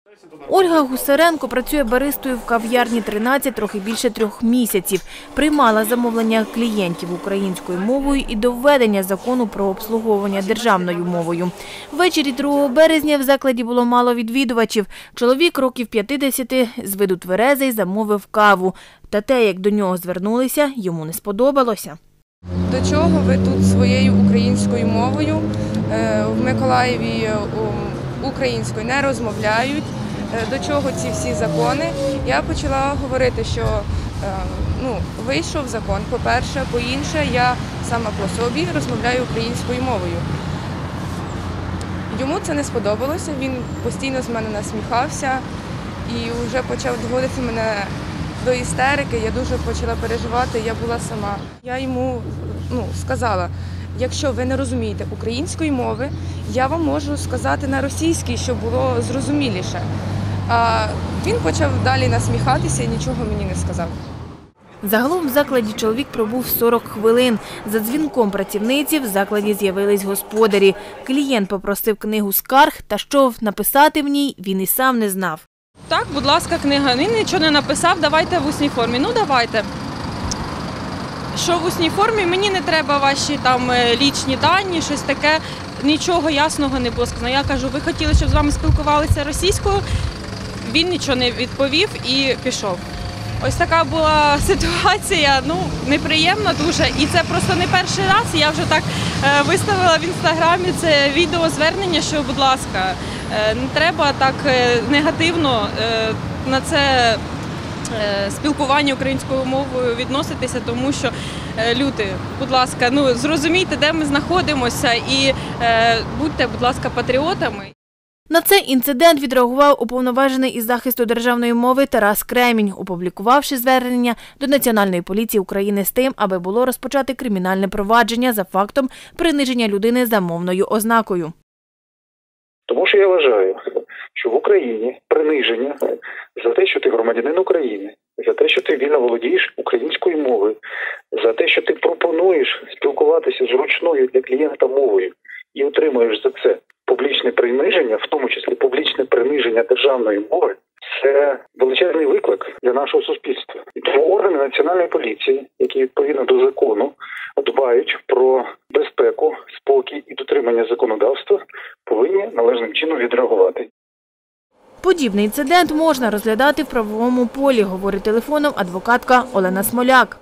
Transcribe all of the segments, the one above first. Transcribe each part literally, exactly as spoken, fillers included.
Ольга Гусаренко працює баристою в кав'ярні тринадцять, трохи більше трьох місяців. Приймала замовлення клієнтів українською мовою і до введення закону про обслуговування державною мовою. Ввечері другого березня в закладі було мало відвідувачів. Чоловік років п'ятдесяти з виду тверезий замовив каву. Та те, як до нього звернулися, йому не сподобалося. До чого ви тут своєю українською мовою? В Миколаєві українською не розмовляють. До чого ці всі закони? Я почала говорити, що ну, вийшов закон, по-перше, по-інше, я сама по собі розмовляю українською мовою. Йому це не сподобалося, він постійно з мене насміхався і вже почав доводити мене до істерики, я дуже почала переживати, я була сама. Я йому ну, сказала, якщо ви не розумієте української мови, я вам можу сказати на російській, щоб було зрозуміліше. А він почав далі насміхатися і нічого мені не сказав. Загалом в закладі чоловік пробув сорок хвилин. За дзвінком працівниці в закладі з'явились господарі. Клієнт попросив книгу скарг, та що написати в ній, він і сам не знав. Так, будь ласка, книга. Він нічого не написав, давайте в усній формі. Ну, давайте. Що в усній формі? Мені не треба ваші там лічні дані, щось таке. Нічого ясного не було сказано. Я кажу, ви хотіли, щоб з вами спілкувалися російською? Він нічого не відповів і пішов. Ось така була ситуація, ну, неприємна дуже. І це просто не перший раз. Я вже так виставила в інстаграмі це відеозвернення, що, будь ласка, не треба так негативно на це спілкування українською мовою відноситися, тому що, люди, будь ласка, ну, зрозумійте, де ми знаходимося і будьте, будь ласка, патріотами. На цей інцидент відреагував уповноважений із захисту державної мови Тарас Кремінь, опублікувавши звернення до Національної поліції України з тим, аби було розпочати кримінальне провадження за фактом приниження людини за мовною ознакою. Тому що я вважаю, що в Україні приниження за те, що ти громадянин України, за те, що ти вільно володієш українською мовою, за те, що ти пропонуєш спілкуватися зручною для клієнта мовою і отримуєш за це публічне приниження, в тому числі публічне приниження державної мови, це величезний виклик для нашого суспільства. І тому органи Національної поліції, які відповідно до закону дбають про безпеку, спокій і дотримання законодавства, повинні належним чином відреагувати. Подібний інцидент можна розглядати в правовому полі, говорить телефоном адвокатка Олена Смоляк.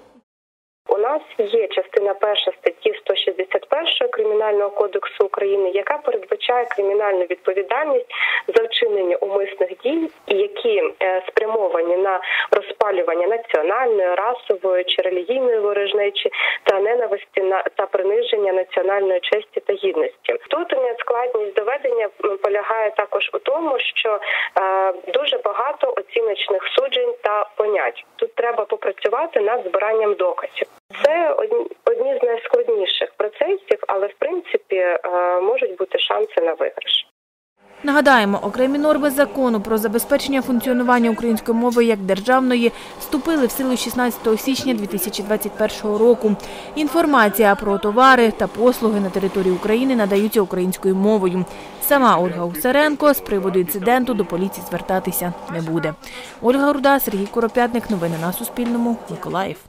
У нас є частина перша статті сто шістдесят першої Кримінального кодексу України, яка передбачає кримінальну відповідальність за вчинення умисних дій, які спрямовані на розпалювання національної, расової чи релігійної ворожнечі та ненависті та приниження національної честі та гідності. Тут складність доведення полягає також у тому, що дуже багато оціночних суджень та понять. Тут треба попрацювати над збиранням доказів. Це одні з найскладніших процесів, але в принципі можуть бути шанси на виграш. Нагадаємо, окремі норми закону про забезпечення функціонування української мови як державної вступили в силу шістнадцятого січня дві тисячі двадцять першого року. Інформація про товари та послуги на території України надаються українською мовою. Сама Ольга Гусаренко з приводу інциденту до поліції звертатися не буде. Ольга Руда, Сергій Куропятник. Новини на Суспільному. Миколаїв.